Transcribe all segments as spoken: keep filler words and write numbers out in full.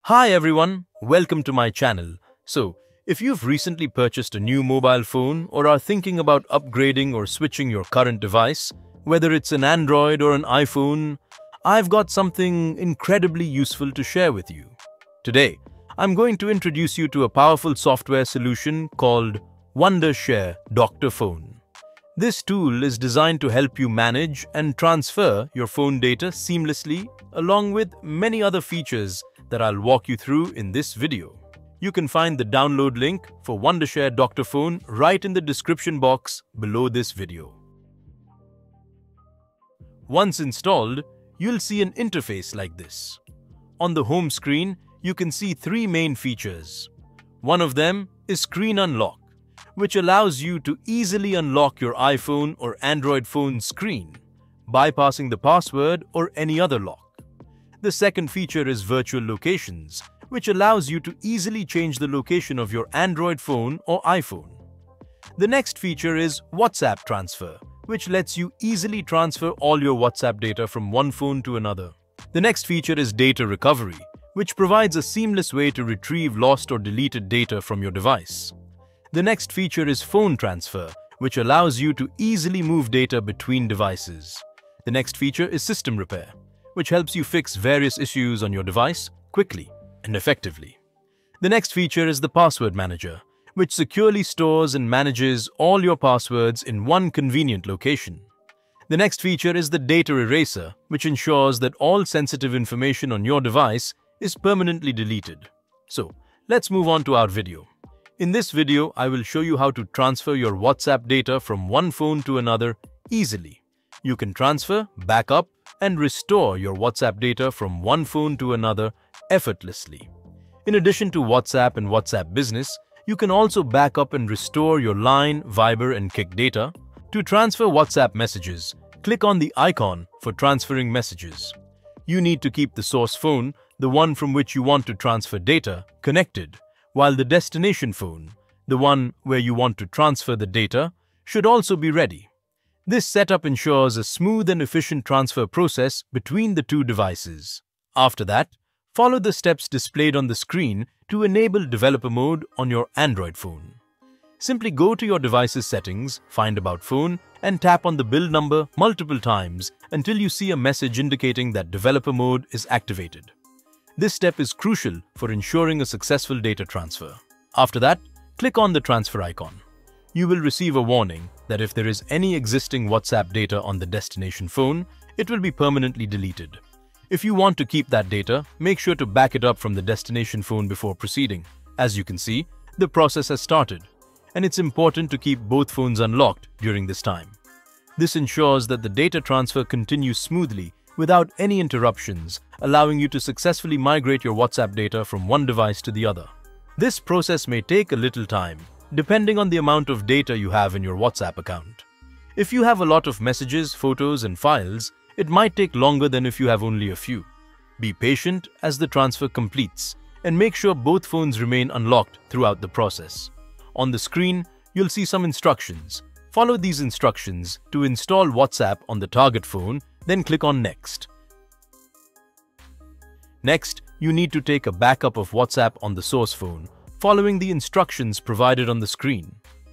Hi everyone, welcome to my channel. So, if you've recently purchased a new mobile phone or are thinking about upgrading or switching your current device, whether it's an Android or an iPhone, I've got something incredibly useful to share with you. Today, I'm going to introduce you to a powerful software solution called Wondershare Doctor Phone. This tool is designed to help you manage and transfer your phone data seamlessly, along with many other features that I'll walk you through in this video. You can find the download link for Wondershare Doctor Phone right in the description box below this video. Once installed, you'll see an interface like this. On the home screen, you can see three main features. One of them is Screen Unlock, which allows you to easily unlock your iPhone or Android phone screen, bypassing the password or any other lock. The second feature is Virtual Locations, which allows you to easily change the location of your Android phone or iPhone. The next feature is WhatsApp Transfer, which lets you easily transfer all your WhatsApp data from one phone to another. The next feature is Data Recovery, which provides a seamless way to retrieve lost or deleted data from your device. The next feature is Phone Transfer, which allows you to easily move data between devices. The next feature is System Repair, which helps you fix various issues on your device quickly and effectively. The next feature is the Password Manager, which securely stores and manages all your passwords in one convenient location. The next feature is the Data Eraser, which ensures that all sensitive information on your device is permanently deleted. So, let's move on to our video. In this video, I will show you how to transfer your WhatsApp data from one phone to another easily. You can transfer, backup, and restore your WhatsApp data from one phone to another effortlessly. In addition to WhatsApp and WhatsApp Business, you can also back up and restore your Line, Viber, and Kik data. To transfer WhatsApp messages, click on the icon for transferring messages. You need to keep the source phone, the one from which you want to transfer data, connected, while the destination phone, the one where you want to transfer the data, should also be ready. This setup ensures a smooth and efficient transfer process between the two devices. After that, follow the steps displayed on the screen to enable developer mode on your Android phone. Simply go to your device's settings, find About Phone, and tap on the build number multiple times until you see a message indicating that developer mode is activated. This step is crucial for ensuring a successful data transfer. After that, click on the transfer icon. You will receive a warning that if there is any existing WhatsApp data on the destination phone, it will be permanently deleted. If you want to keep that data, make sure to back it up from the destination phone before proceeding. As you can see, the process has started, and it's important to keep both phones unlocked during this time. This ensures that the data transfer continues smoothly without any interruptions, allowing you to successfully migrate your WhatsApp data from one device to the other. This process may take a little time, depending on the amount of data you have in your WhatsApp account. If you have a lot of messages, photos, and files, it might take longer than if you have only a few. Be patient as the transfer completes, and make sure both phones remain unlocked throughout the process. On the screen, you'll see some instructions. Follow these instructions to install WhatsApp on the target phone, then click on Next. Next, you need to take a backup of WhatsApp on the source phone, following the instructions provided on the screen.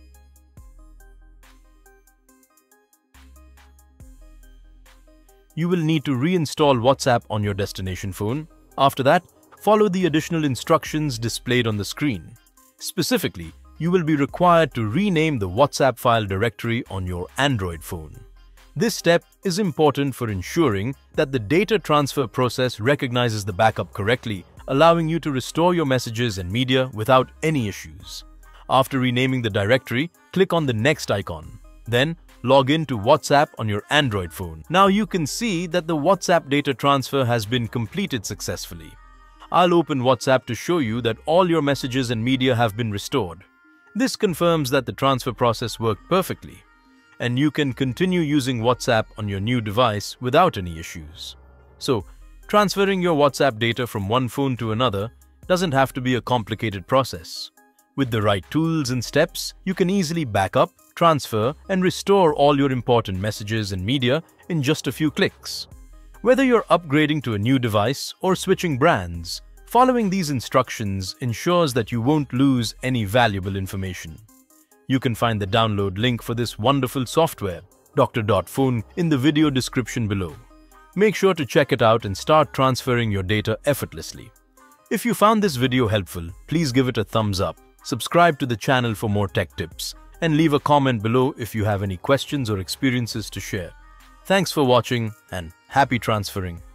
You will need to reinstall WhatsApp on your destination phone. After that, follow the additional instructions displayed on the screen. Specifically, you will be required to rename the WhatsApp file directory on your Android phone. This step is important for ensuring that the data transfer process recognizes the backup correctly, allowing you to restore your messages and media without any issues. After renaming the directory, click on the Next icon. Then, log in to WhatsApp on your Android phone. Now you can see that the WhatsApp data transfer has been completed successfully. I'll open WhatsApp to show you that all your messages and media have been restored. This confirms that the transfer process worked perfectly, and you can continue using WhatsApp on your new device without any issues. So, transferring your WhatsApp data from one phone to another doesn't have to be a complicated process. With the right tools and steps, you can easily backup, transfer, and restore all your important messages and media in just a few clicks. Whether you're upgrading to a new device or switching brands, Following these instructions ensures that you won't lose any valuable information. You can find the download link for this wonderful software, Doctor Phone, in the video description below. Make sure to check it out and start transferring your data effortlessly. If you found this video helpful, please give it a thumbs up, subscribe to the channel for more tech tips, and leave a comment below if you have any questions or experiences to share. Thanks for watching and happy transferring.